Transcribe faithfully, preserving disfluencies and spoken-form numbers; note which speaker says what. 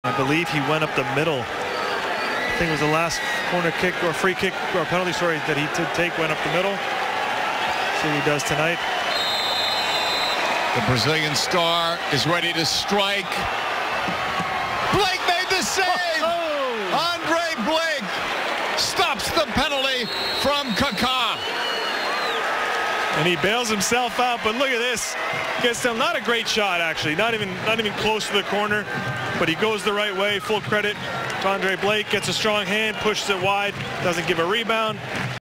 Speaker 1: I believe he went up the middle. I think it was the last corner kick or free kick or penalty, sorry, that he did take, went up the middle. See what he does tonight.
Speaker 2: The Brazilian star is ready to strike. Blake made the save!
Speaker 1: Oh, oh.
Speaker 2: Andre Blake stops the penalty from Kaka.
Speaker 1: And he bails himself out, but look at this. Gets still not a great shot, actually. Not even not even close to the corner, but he goes the right way. Full credit to Andre Blake. Gets a strong hand, pushes it wide, doesn't give a rebound.